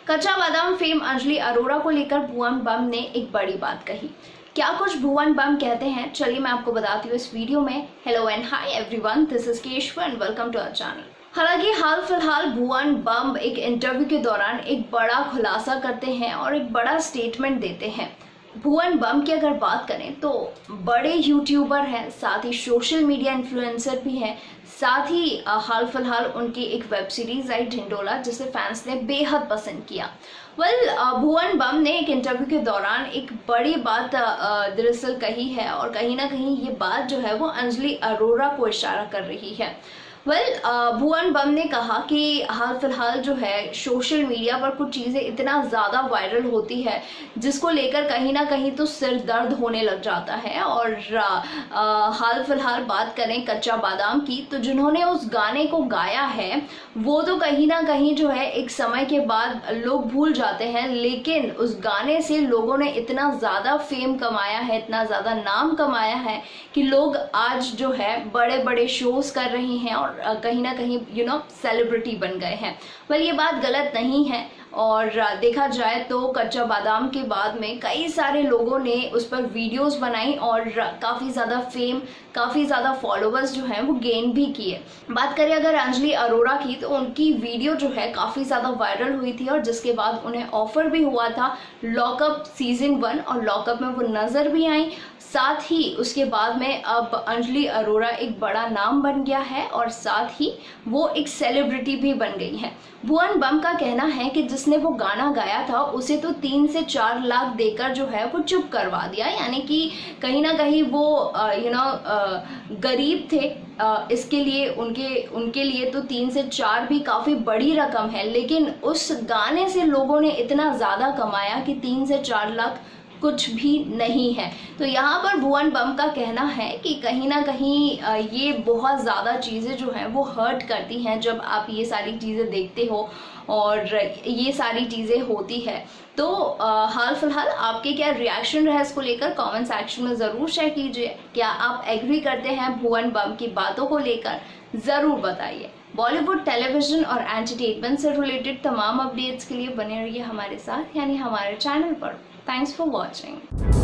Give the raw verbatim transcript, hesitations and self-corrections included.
कच्चा बादाम फेम अंजलि अरोरा को लेकर भुवन बम ने एक बड़ी बात कही। क्या कुछ भुवन बम कहते हैं, चलिए मैं आपको बताती हूँ इस वीडियो में। Hello and hi everyone, this is Keshav and welcome to our channel. हालांकि हाल फिलहाल भुवन बम एक इंटरव्यू के दौरान एक बड़ा खुलासा करते हैं और एक बड़ा स्टेटमेंट देते हैं। भुवन बम की अगर बात करें तो बड़े यूट्यूबर हैं, साथ ही सोशल मीडिया इन्फ्लुएंसर भी हैं, साथ ही हाल फिलहाल उनकी एक वेब सीरीज आई ढिंडोला, जिसे फैंस ने बेहद पसंद किया। वेल well, भुवन बम ने एक इंटरव्यू के दौरान एक बड़ी बात दरअसल कही है और कहीं ना कहीं ये बात जो है वो अंजलि अरोरा को इशारा कर रही है। वेल well, भुवन बम ने कहा कि हाल फिलहाल जो है सोशल मीडिया पर कुछ चीज़ें इतना ज़्यादा वायरल होती है जिसको लेकर कहीं ना कहीं तो सिर दर्द होने लग जाता है। और आ, हाल फिलहाल बात करें कच्चा बादाम की, तो जिन्होंने उस गाने को गाया है वो तो कहीं ना कहीं जो है एक समय के बाद लोग भूल जाते हैं, लेकिन उस गाने से लोगों ने इतना ज़्यादा फेम कमाया है, इतना ज़्यादा नाम कमाया है कि लोग आज जो है बड़े बड़े शोज कर रहे हैं और कहीं ना कहीं यू नो सेलिब्रिटी बन गए हैं। वेल ये बात गलत नहीं है और देखा जाए तो कच्चा बादाम के बाद में कई सारे लोगों ने उस पर वीडियोस बनाई और काफ़ी ज़्यादा फेम, काफ़ी ज़्यादा फॉलोअर्स जो हैं वो गेन भी किए। बात करें अगर अंजलि अरोरा की, तो उनकी वीडियो जो है काफ़ी ज़्यादा वायरल हुई थी और जिसके बाद उन्हें ऑफर भी हुआ था लॉकअप सीजन वन, और लॉकअप में वो नज़र भी आई। साथ ही उसके बाद में अब अंजलि अरोरा एक बड़ा नाम बन गया है और साथ ही वो एक सेलिब्रिटी भी बन गई है। भुवन बम का कहना है कि जिसने वो गाना गाया था उसे तो तीन से चार लाख देकर जो है वो चुप करवा दिया, यानी कि कहीं ना कहीं वो यू नो गरीब थे, Uh, इसके लिए उनके उनके लिए तो तीन से चार भी काफ़ी बड़ी रकम है, लेकिन उस गाने से लोगों ने इतना ज़्यादा कमाया कि तीन से चार लाख कुछ भी नहीं है। तो यहाँ पर भुवन बम का कहना है कि कहीं ना कहीं ये बहुत ज़्यादा चीज़ें जो हैं वो हर्ट करती हैं जब आप ये सारी चीज़ें देखते हो और ये सारी चीज़ें होती है। तो आ, हाल फिलहाल आपके क्या रिएक्शन रहा इसको लेकर, कमेंट सेक्शन में ज़रूर शेयर कीजिए। क्या आप एग्री करते हैं भुवन बम की बातों को लेकर, ज़रूर बताइए। बॉलीवुड, टेलीविजन और एंटरटेनमेंट से रिलेटेड तमाम अपडेट्स के लिए बने रहिए हमारे साथ, यानी हमारे चैनल पर। Thanks for watching.